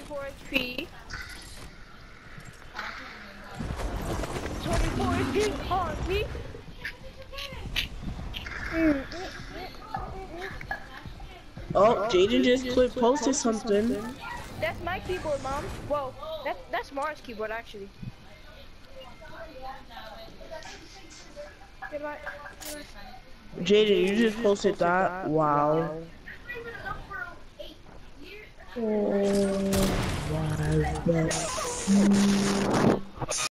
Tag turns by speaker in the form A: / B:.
A: 24 HP. 24 HP on me.
B: Oh, Jaden just posted something.
A: That's my keyboard, Mom. Whoa, that's Mars' keyboard actually. Goodbye.
B: Jaden, you just posted that? Wow. Oh my God.